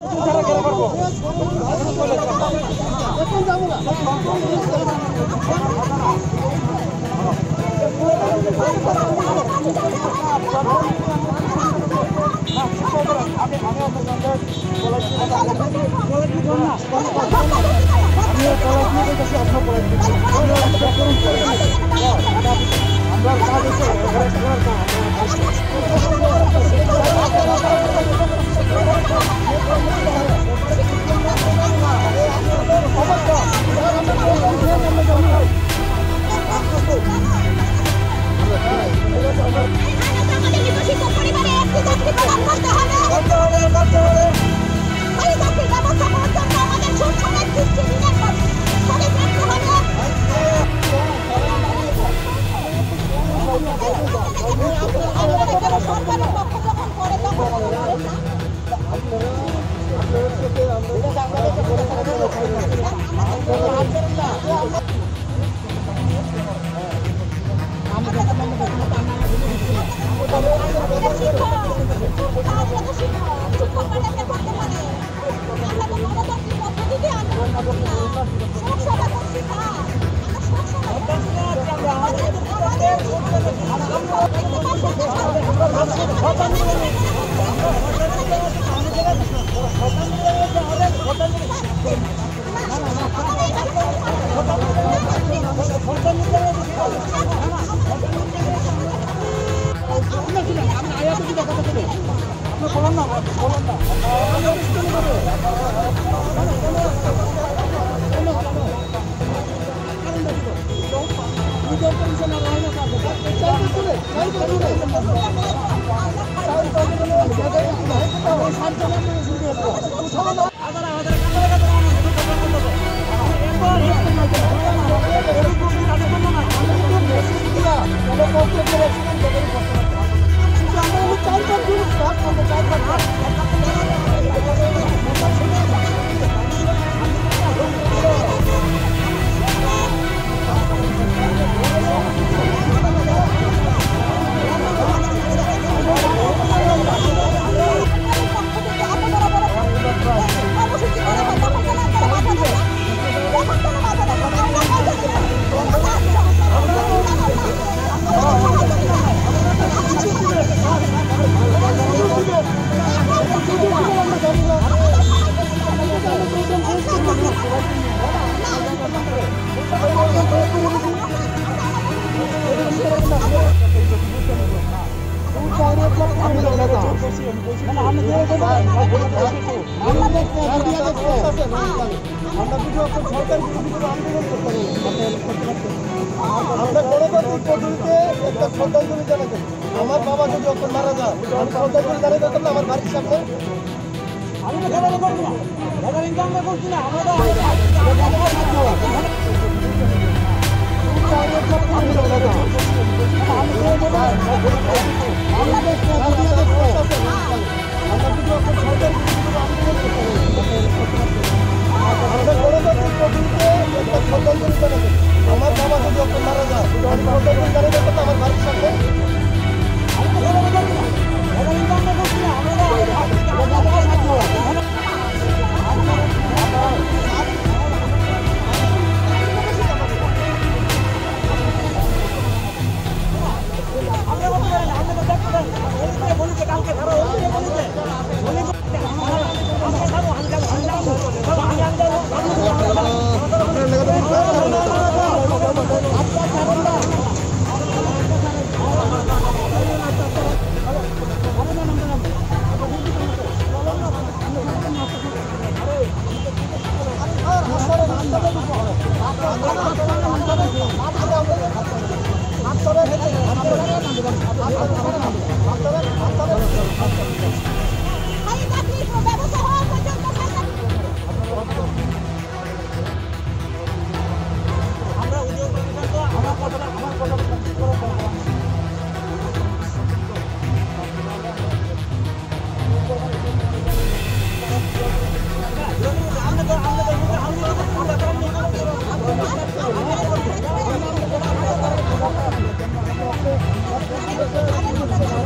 Gracias.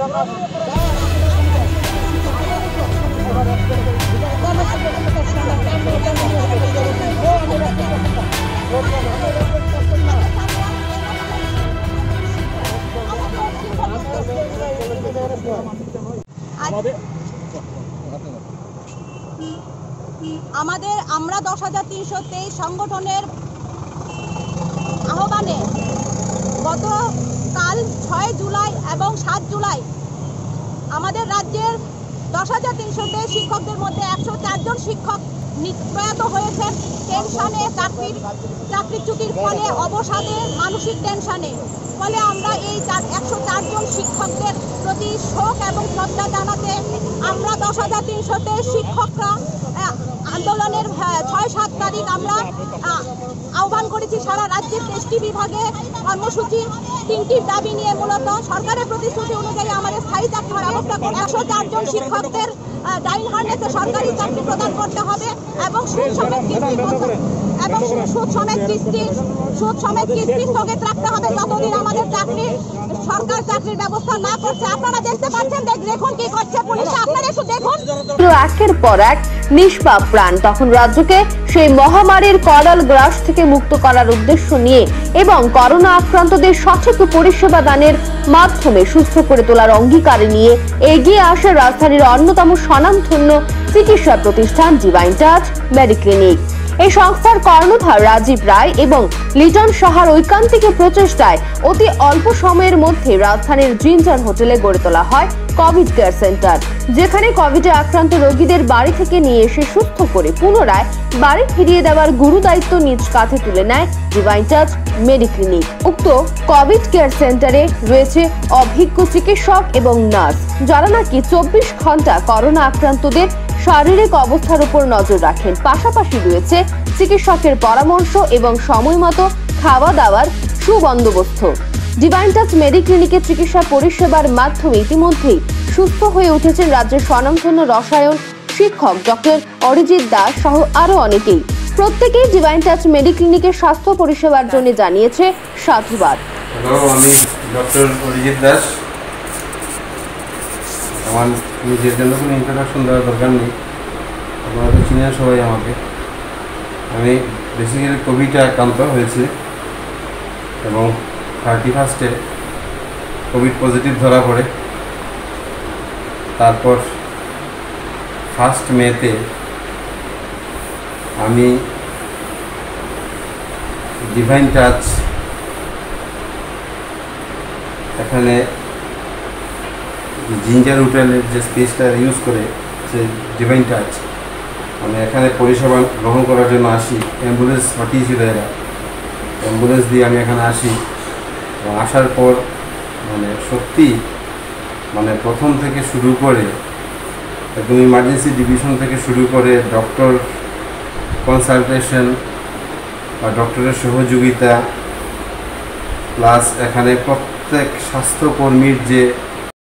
আমাদের আমরা 10,323 সংগঠনের আহ্বানে গতকাল 6 জুলাই এবং 7 জুলাই আমাদের রাজ্যের 10,323 শিক্ষকদের মধ্যে 104 জন শিক্ষক প্রয়াত হয়েছেন টেনশনে, চাকরিচ্যুতির ফলে, অবসাদে, মানসিক টেনশনে। ফলে আমরা এই 104 জন শিক্ষকদের প্রতি শোক এবং শ্রদ্ধা জানাতে আমরা 10,323 শিক্ষকরা আন্দোলনের 6-7 তারিখ আমরা আহ্বান করেছি সারা রাজ্যের 23টি বিভাগে কর্মসূচি। 3টি দাবি নিয়ে মূলত সরকারের প্রতিশ্রুতি অনুযায়ী আমাদের স্থায়ী চাকরির ব্যবস্থা করে 104 জন শিক্ষকদের ডাইন হার্নেসে সরকারি চাকরি প্রদান করতে হবে এবং সুদ সমেত কিস্তি স্থগিত রাখতে হবে যতদিন আমাদের সরকার চাকরির ব্যবস্থা না করছে। আপনারা দেখতে পাচ্ছেন, দেখুন কি করছে পুলিশ, আপনারা একটু দেখুন। একের পর এক নিষ্পাপ প্রাণ তখন রাজ্যকে সেই মহামারীর করাল গ্রাস থেকে মুক্ত করার উদ্দেশ্য নিয়ে এবং করোনা আক্রান্তদের সঠিক পরিষেবা দানের মাধ্যমে সুস্থ করে তোলার অঙ্গীকার নিয়ে এগিয়ে আসে রাজধানীর অন্যতম স্বনামধন্য চিকিৎসা প্রতিষ্ঠান ডিভাইন টাচ মেডিক্লিনিক। এই সংস্থার কর্ণধার রাজীব রায় এবং লিটন সাহার ঐকান্তিক প্রচেষ্টায় অতি অল্প সময়ের মধ্যে রাজধানীর জিঞ্জার হোটেলে গড়ে তোলা হয় কোভিড কেয়ার সেন্টার, যেখানে কোভিডে আক্রান্ত রোগীদের বাড়ি থেকে নিয়ে এসে সুস্থ করে পুনরায় বাড়ি ফিরিয়ে দেওয়ার গুরু দায়িত্ব নিজ কাঁধে তুলে নেয় ডিভাইন টাচ মেডিক্লিনিক। উক্ত কোভিড কেয়ার সেন্টারে রয়েছে অভিজ্ঞ চিকিৎসক এবং নার্স, যারা নাকি 24 ঘন্টা করোনা আক্রান্তদের শারীরিক অবস্থার উপর নজর রাখেন। পাশাপাশি রয়েছে চিকিৎসকের পরামর্শ এবং সময় মতো খাওয়া দাওয়ার সুবন্দোবস্ত। ডিভাইন টাচ মেডিক্লিনিকের চিকিৎসা পরিষেবার মাধ্যমে ইতিমধ্যেই সুস্থ হয়ে উঠেছেন রাজ্যের স্বনামধন্য রসায়ন শিক্ষক ডক্টর অরিজিৎ দাস সহ আরো অনেকেই। প্রত্যেকেই ডিভাইন টাচ মেডিক্লিনিকের স্বাস্থ্য পরিষেবার জন্য জানিয়েছে সাধুবাদ। আমি ডক্টর অরিজিৎ দাস। আমার নিজের জন্য কোনো ইন্ট্রোডাকশন দেওয়ার দরকার নেই, আপনারা তো চিনেন সবাই আমাকে। আমি বেসিক্যালি কোভিডে আক্রান্ত হয়েছি এবং 31-এ কোভিড পজিটিভ ধরা পড়ে। তারপর 1 মেতে আমি ডিভাইন টাচ এখানে জিঞ্জার হোটেলের যে স্পেসটা ইউজ করে সে ডিভাইন টাচ, আমি এখানে পরিষেবা গ্রহণ করার জন্য আসি। অ্যাম্বুলেন্স পাঠিয়েছিল এরা, অ্যাম্বুলেন্স দিয়ে আমি এখানে আসি এবং আসার পর সত্যি প্রথম থেকে শুরু করে একদম ইমার্জেন্সি ডিভিশন থেকে শুরু করে ডক্টর কনসালটেশন বা ডক্টরের সহযোগিতা প্লাস এখানে প্রত্যেক স্বাস্থ্যকর্মীর যে